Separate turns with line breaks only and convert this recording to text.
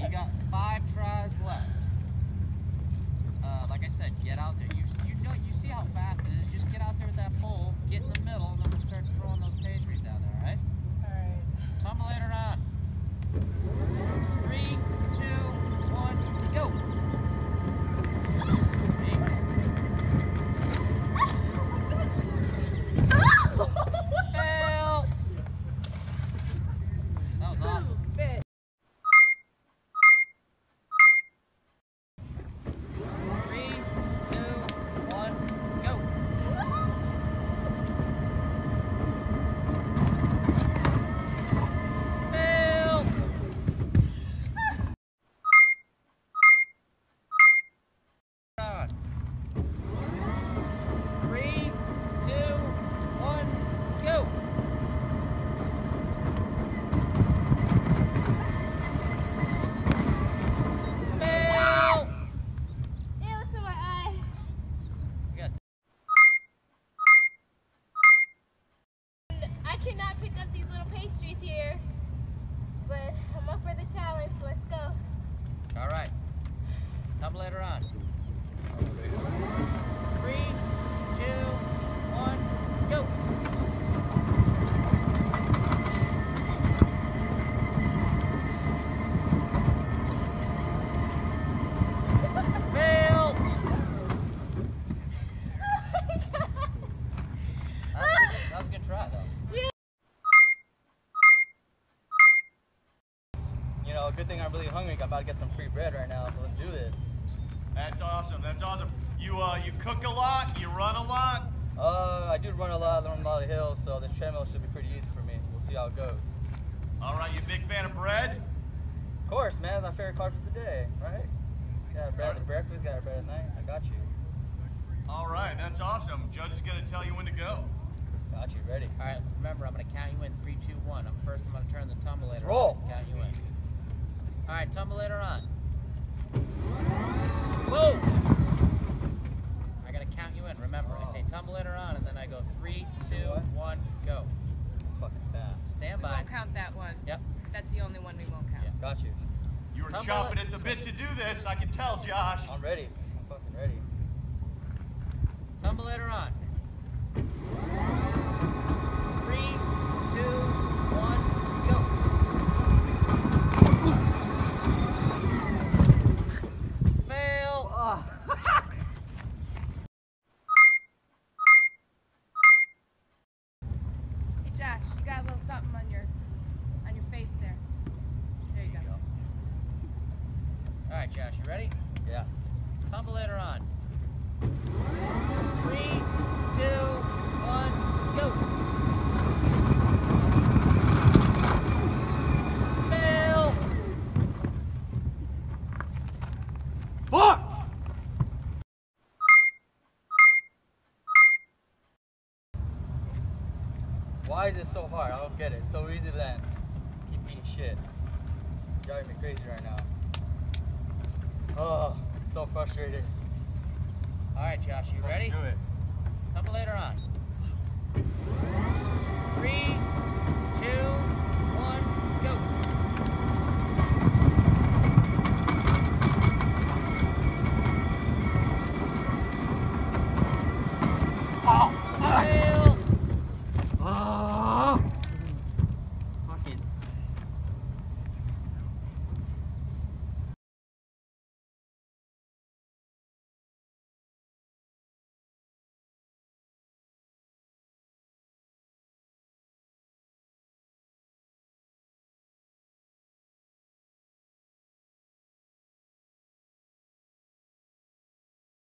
you got 5 tries left. Like I said, get out there. You see how fast it is. Just get out there with that pole, get in the middle, and then we'll start throwing those pastries down there, all right?
All right.
Tumbleator on. 3, 2, 1, go. Fail. That was awesome. 3, 2, 1, go. Fail. On. 3, 2, 1, go. Fail.
Ew, it's in my eye.
Good.
I cannot pick up these little pastries here, but I'm up for the challenge. Let's go.
All right. Tumbleator on. 3, 2, 1, go. Fail. That was a good try, though.
You know, good thing I'm really hungry. I'm about to get some free bread right now, so let's do this.
That's awesome. That's awesome. You cook a lot. You run a lot.
I do run a lot of hills, so this treadmill should be pretty easy for me. We'll see how it goes.
All right. You a big fan of bread?
Of course, man. It's my favorite carb for the day, right? Got bread at breakfast, got bread at night. I got you.
All right. That's awesome. Judge is gonna tell you when to go.
Got you. Ready?
All right, remember, I'm going to count you in. 3, 2, 1. I'm going to turn the tumbleator
Roll.
on. Count you in. All right, tumbleator on. Whoa! I got to count you in. Remember, I say tumbleator on, and then I go 3, 2, 1, go.
That's fucking fast.
Stand
We
by.
won't count that one.
Yep.
That's the only one we won't count.
Yeah.
Got you.
You were
Tumble-
chomping at the bit to do this. I can tell, Josh.
I'm ready. I'm fucking ready.
Tumbleator on. 3, 2, 1, go. Fail.
Hey Josh, you got a little something on your face there. There you go.
All right, Josh, you ready?
Yeah.
Tumbleator on. 3, 2, 1, go. Fail.
Fuck! Why is it so hard? I don't get it. It's so easy then. Keep eating shit. You're driving me crazy right now. Oh, so frustrated.
All right, Josh, you ready?
Do it.
Tumbleator on. 3,